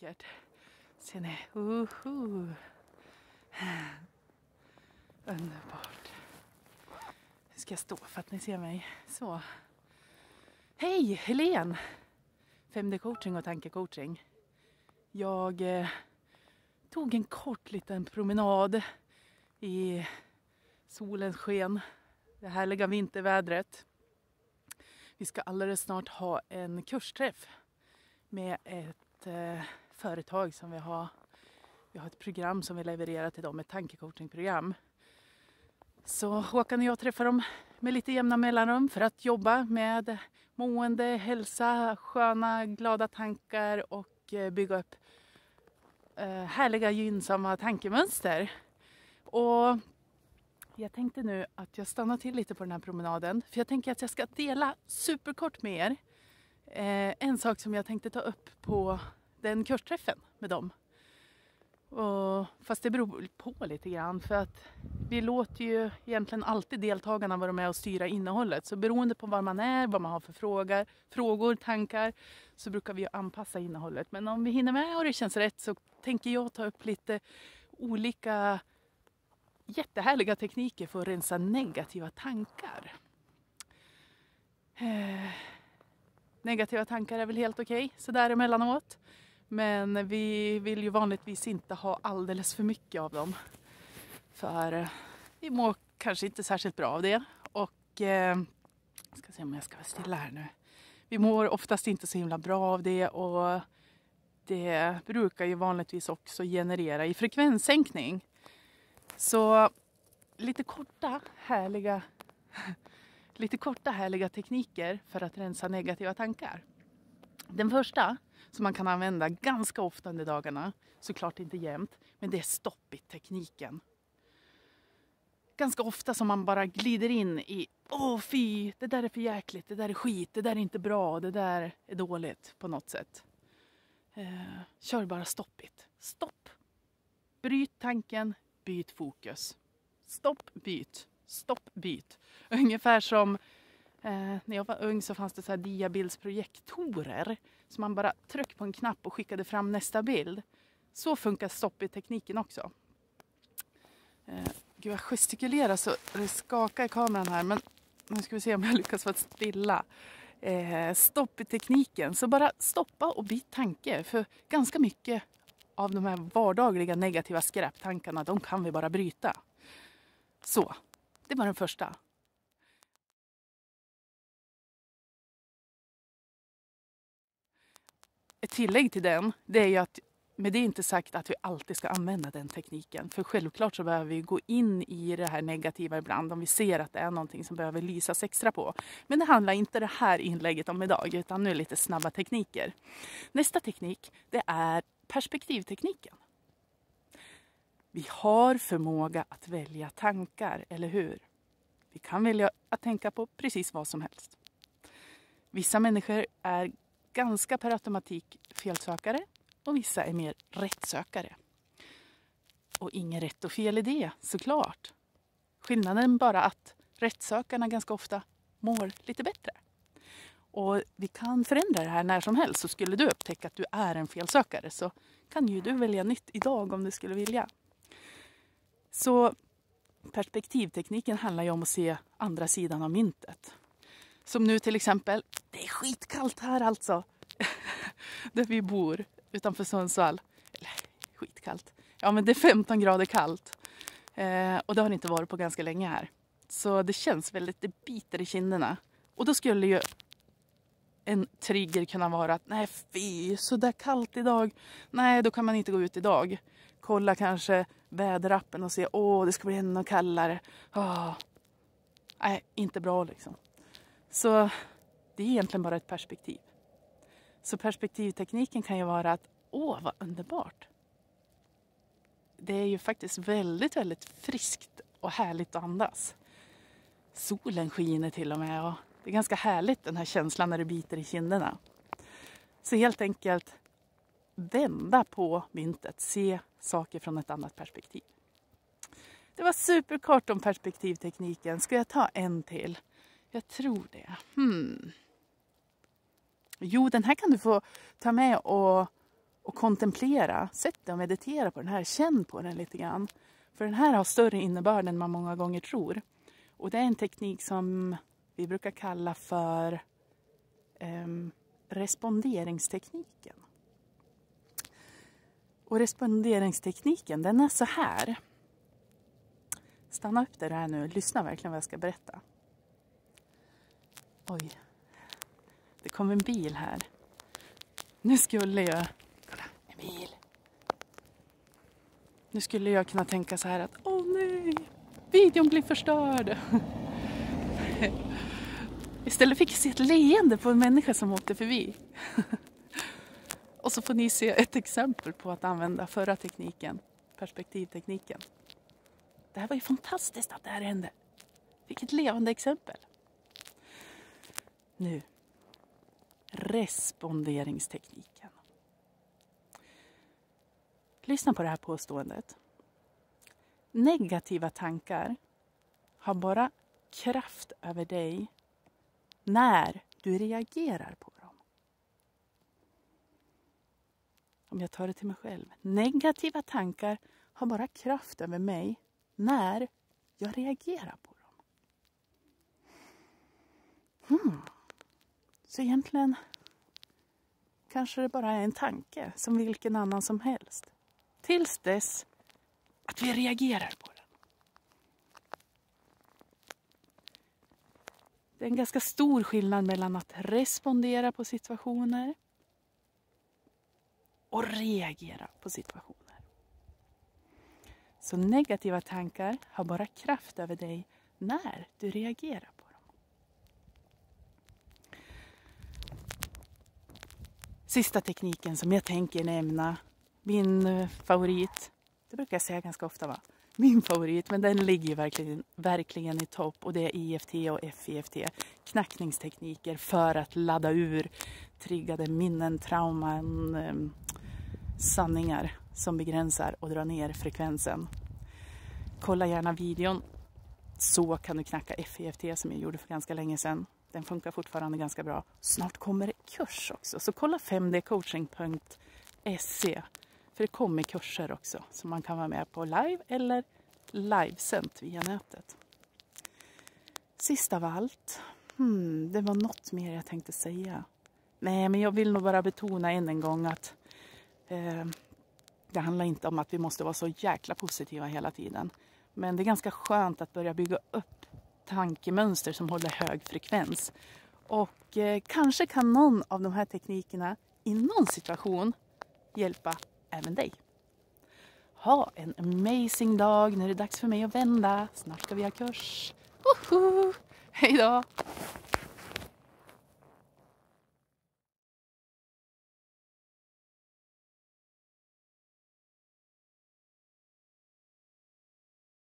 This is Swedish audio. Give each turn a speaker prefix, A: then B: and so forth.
A: vackert. Ser ni? Underbart. Nu ska jag stå för att ni ser mig. Så. Hej, Helene! 5D-coaching och tankecoaching. Jag tog en kort liten promenad i solens sken. Det härliga vintervädret. Vi ska alldeles snart ha en kursträff med ett företag som vi har ett program som vi levererar till dem, ett tankecoachingprogram. Så Håkan och jag träffar dem med lite jämna mellanrum för att jobba med mående, hälsa, sköna, glada tankar och bygga upp härliga, gynnsamma tankemönster. Och jag tänkte nu att jag stannar till lite på den här promenaden. För jag tänker att jag ska dela superkort med er. En sak som jag tänkte ta upp på den kursträffen med dem. Fast det beror på lite grann. För att vi låter ju egentligen alltid deltagarna vara med och styra innehållet. Så beroende på var man är, vad man har för frågor, tankar. Så brukar vi anpassa innehållet. Men om vi hinner med och det känns rätt så tänker jag ta upp lite olika jättehärliga tekniker för att rensa negativa tankar. Negativa tankar är väl helt okej, så där emellanåt. Men vi vill ju vanligtvis inte ha alldeles för mycket av dem. För vi mår kanske inte särskilt bra av det. Och ska se om jag ska vara stilla här nu. Vi mår oftast inte så himla bra av det. Och det brukar ju vanligtvis också generera i frekvenssänkning. Så lite korta härliga tekniker för att rensa negativa tankar. Den första som man kan använda ganska ofta under dagarna, såklart inte jämt, men det är stopp-tekniken. Ganska ofta som man bara glider in i, fy, det där är för jäkligt, det där är skit, det där är inte bra, det där är dåligt på något sätt. Kör bara stopp-it. Stopp. Bryt tanken, byt fokus. Stopp, byt. Stopp, byt. Ungefär som när jag var ung så fanns det så här diabildsprojektorer. Så man bara tryckte på en knapp och skickade fram nästa bild. Så funkar stopp-i-tekniken också. Gud, jag gestikulerar så det skakar i kameran här. Men nu ska vi se om jag lyckas vara stilla. Stopp-i-tekniken. Så bara stoppa och byt tanke. För ganska mycket av de här vardagliga negativa skräptankarna, de kan vi bara bryta. Så, det var den första. Ett tillägg till den, det är ju att, men det är inte sagt att vi alltid ska använda den tekniken. För självklart så behöver vi gå in i det här negativa ibland om vi ser att det är någonting som behöver lysas extra på. Men det handlar inte det här inlägget om idag, utan nu är lite snabba tekniker. Nästa teknik, det är perspektivtekniken. Vi har förmåga att välja tankar, eller hur? Vi kan välja att tänka på precis vad som helst. Vissa människor är ganska per automatik felsökare och vissa är mer rättsökare. Och inget rätt och fel i det, såklart. Skillnaden är bara att rättsökarna ganska ofta mår lite bättre. Och vi kan förändra det här när som helst. Så skulle du upptäcka att du är en felsökare så kan ju du välja nytt idag om du skulle vilja. Så perspektivtekniken handlar ju om att se andra sidan av myntet. Som nu till exempel, det är skitkallt här alltså. Där vi bor utanför Sundsvall. Eller skitkallt. Ja, men det är 15 grader kallt. Och det har inte varit på ganska länge här. Så det känns väldigt, det biter i kinderna. Och då skulle ju en trigger kunna vara att nej fy, så där kallt idag. Nej, då kan man inte gå ut idag. Kolla kanske väderappen och se, det ska bli ännu kallare. Nej, inte bra liksom. Så det är egentligen bara ett perspektiv. Så perspektivtekniken kan ju vara att, vad underbart. Det är ju faktiskt väldigt, väldigt friskt och härligt att andas. Solen skiner till och med och det är ganska härligt den här känslan när det biter i kinderna. Så helt enkelt vända på myntet, se saker från ett annat perspektiv. Det var superkort om perspektivtekniken. Ska jag ta en till? Jag tror det. Jo, den här kan du få ta med och Och kontemplera, sätt dig och meditera på den här, känn på den lite grann. För den här har större innebörd än man många gånger tror. Och det är en teknik som vi brukar kalla för responderingstekniken. Och responderingstekniken, den är så här. Stanna upp där du är nu, lyssna verkligen vad jag ska berätta. Oj, det kom en bil här. Nu skulle jag... Kolla, en bil. Nu skulle jag kunna tänka så här att åh nej, videon blir förstörd. Istället fick jag se ett leende på en människa som åkte förbi. Och så får ni se ett exempel på att använda förra tekniken, perspektivtekniken. Det här var ju fantastiskt att det här hände. Vilket levande exempel. Nu, responderingstekniken. Lyssna på det här påståendet. Negativa tankar har bara kraft över dig när du reagerar på dem. Om jag tar det till mig själv. Negativa tankar har bara kraft över mig när jag reagerar på dem. Så egentligen kanske det bara är en tanke som vilken annan som helst. Tills dess att vi reagerar på den. Det är en ganska stor skillnad mellan att respondera på situationer och reagera på situationer. Så negativa tankar har bara kraft över dig när du reagerar på dem. Sista tekniken som jag tänker nämna, min favorit, det brukar jag säga ganska ofta va? Min favorit, men den ligger verkligen i topp och det är IFT och FIFT. Knackningstekniker för att ladda ur triggade minnen, trauman, sanningar som begränsar och drar ner frekvensen. Kolla gärna videon. Så kan du knacka FIFT som jag gjorde för ganska länge sedan. Den funkar fortfarande ganska bra. Snart kommer det kurs också. Så kolla 5dcoaching.se. För det kommer kurser också som man kan vara med på live eller livesänt via nätet. Sist av allt. Det var något mer jag tänkte säga. Nej, men jag vill nog bara betona än en gång att det handlar inte om att vi måste vara så jäkla positiva hela tiden. Men det är ganska skönt att börja bygga upp tankemönster som håller hög frekvens. Och kanske kan någon av de här teknikerna i någon situation hjälpa även dig. Ha en amazing dag. Nu är det dags för mig att vända. Snart ska vi ha kurs. Hej då!